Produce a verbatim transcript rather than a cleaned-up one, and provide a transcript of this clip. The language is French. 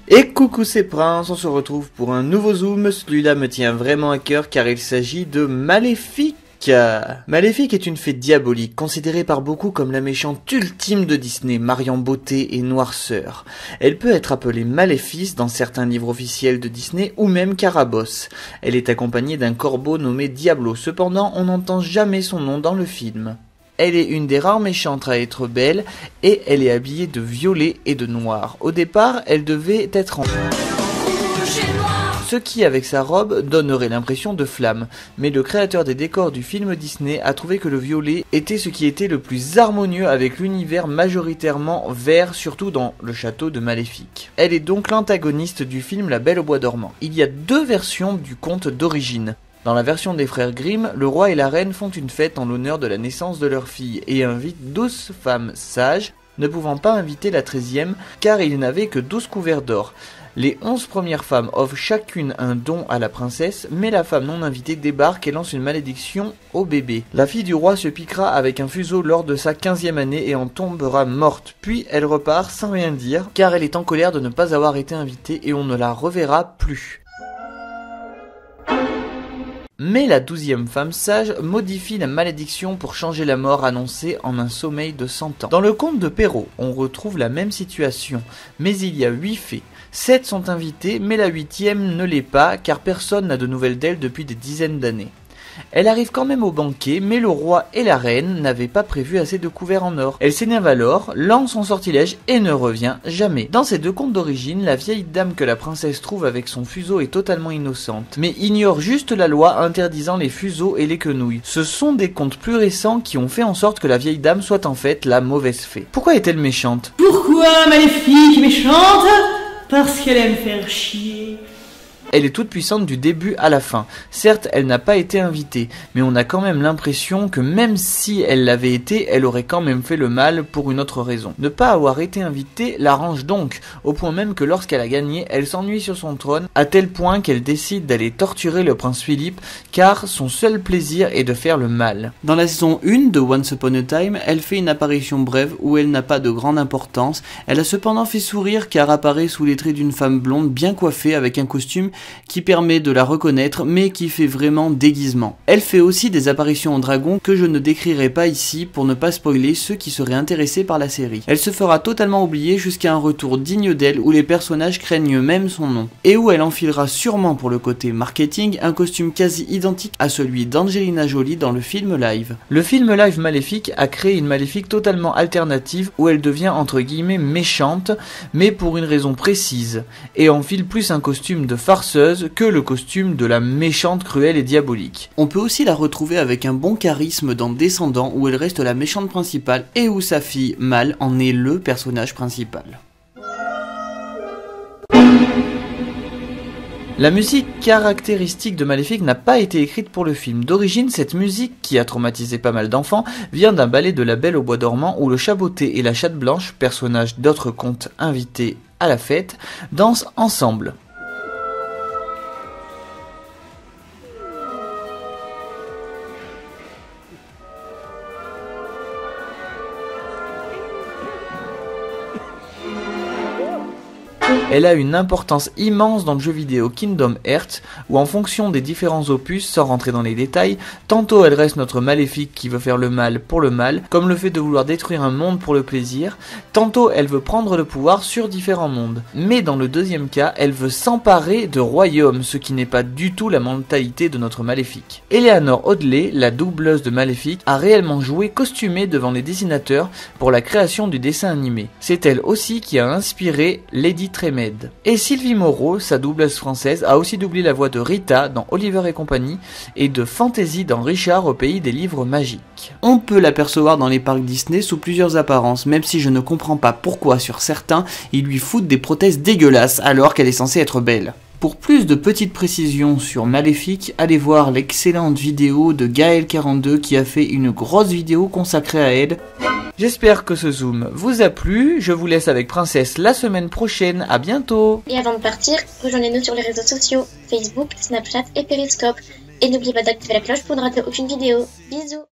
Et coucou c'est Prince, on se retrouve pour un nouveau zoom. Celui-là me tient vraiment à cœur car il s'agit de Maléfique. Maléfique est une fée diabolique, considérée par beaucoup comme la méchante ultime de Disney, mariant beauté et noirceur. Elle peut être appelée Maléfice dans certains livres officiels de Disney ou même Carabosse. Elle est accompagnée d'un corbeau nommé Diablo, cependant on n'entend jamais son nom dans le film. Elle est une des rares méchantes à être belle et elle est habillée de violet et de noir. Au départ, elle devait être en ce qui, avec sa robe, donnerait l'impression de flamme. Mais le créateur des décors du film Disney a trouvé que le violet était ce qui était le plus harmonieux avec l'univers majoritairement vert, surtout dans le château de Maléfique. Elle est donc l'antagoniste du film La Belle au Bois dormant. Il y a deux versions du conte d'origine. Dans la version des frères Grimm, le roi et la reine font une fête en l'honneur de la naissance de leur fille et invitent douze femmes sages, ne pouvant pas inviter la treizième car ils n'avaient que douze couverts d'or. Les onze premières femmes offrent chacune un don à la princesse, mais la femme non invitée débarque et lance une malédiction au bébé. La fille du roi se piquera avec un fuseau lors de sa quinzième année et en tombera morte, puis elle repart sans rien dire, car elle est en colère de ne pas avoir été invitée et on ne la reverra plus. Mais la douzième femme sage modifie la malédiction pour changer la mort annoncée en un sommeil de cent ans. Dans le conte de Perrault, on retrouve la même situation, mais il y a huit fées. Sept sont invitées, mais la huitième ne l'est pas, car personne n'a de nouvelles d'elle depuis des dizaines d'années. Elle arrive quand même au banquet, mais le roi et la reine n'avaient pas prévu assez de couverts en or. Elle s'énerve alors, lance son sortilège et ne revient jamais. Dans ces deux contes d'origine, la vieille dame que la princesse trouve avec son fuseau est totalement innocente, mais ignore juste la loi interdisant les fuseaux et les quenouilles. Ce sont des contes plus récents qui ont fait en sorte que la vieille dame soit en fait la mauvaise fée. Pourquoi est-elle méchante? Pourquoi Maléfique méchante? Parce qu'elle aime faire chier. Elle est toute puissante du début à la fin. Certes, elle n'a pas été invitée, mais on a quand même l'impression que même si elle l'avait été, elle aurait quand même fait le mal pour une autre raison. Ne pas avoir été invitée l'arrange donc, au point même que lorsqu'elle a gagné, elle s'ennuie sur son trône, à tel point qu'elle décide d'aller torturer le prince Philippe, car son seul plaisir est de faire le mal. Dans la saison un de Once Upon a Time, elle fait une apparition brève où elle n'a pas de grande importance. Elle a cependant fait sourire car apparaît sous les traits d'une femme blonde bien coiffée avec un costume qui permet de la reconnaître mais qui fait vraiment déguisement. Elle fait aussi des apparitions en dragon que je ne décrirai pas ici pour ne pas spoiler ceux qui seraient intéressés par la série. Elle se fera totalement oublier jusqu'à un retour digne d'elle où les personnages craignent même son nom et où elle enfilera sûrement pour le côté marketing un costume quasi identique à celui d'Angelina Jolie dans le film live. Le film live Maléfique a créé une Maléfique totalement alternative où elle devient entre guillemets méchante mais pour une raison précise et enfile plus un costume de farceuse que le costume de la méchante cruelle et diabolique. On peut aussi la retrouver avec un bon charisme dans Descendants où elle reste la méchante principale et où sa fille Mal en est le personnage principal. La musique caractéristique de Maléfique n'a pas été écrite pour le film. D'origine, cette musique, qui a traumatisé pas mal d'enfants, vient d'un ballet de La Belle au Bois dormant où le chat botté et la chatte blanche, personnages d'autres contes invités à la fête, dansent ensemble. Elle a une importance immense dans le jeu vidéo Kingdom Hearts, où en fonction des différents opus, sans rentrer dans les détails, tantôt elle reste notre Maléfique qui veut faire le mal pour le mal, comme le fait de vouloir détruire un monde pour le plaisir, tantôt elle veut prendre le pouvoir sur différents mondes. Mais dans le deuxième cas, elle veut s'emparer de royaumes, ce qui n'est pas du tout la mentalité de notre Maléfique. Eleanor Audley, la doubleuse de Maléfique, a réellement joué costumée devant les dessinateurs pour la création du dessin animé. C'est elle aussi qui a inspiré Lady Tremaine. Et Sylvie Moreau, sa doubleuse française, a aussi doublé la voix de Rita dans Oliver et compagnie et de Fantasy dans Richard au pays des livres magiques. On peut l'apercevoir dans les parcs Disney sous plusieurs apparences, même si je ne comprends pas pourquoi sur certains ils lui foutent des prothèses dégueulasses alors qu'elle est censée être belle. Pour plus de petites précisions sur Maléfique, allez voir l'excellente vidéo de Gaël quarante-deux qui a fait une grosse vidéo consacrée à elle. J'espère que ce zoom vous a plu, je vous laisse avec Princesse la semaine prochaine, à bientôt. Et avant de partir, rejoignez-nous sur les réseaux sociaux, Facebook, Snapchat et Periscope. Et n'oubliez pas d'activer la cloche pour ne rater aucune vidéo. Bisous.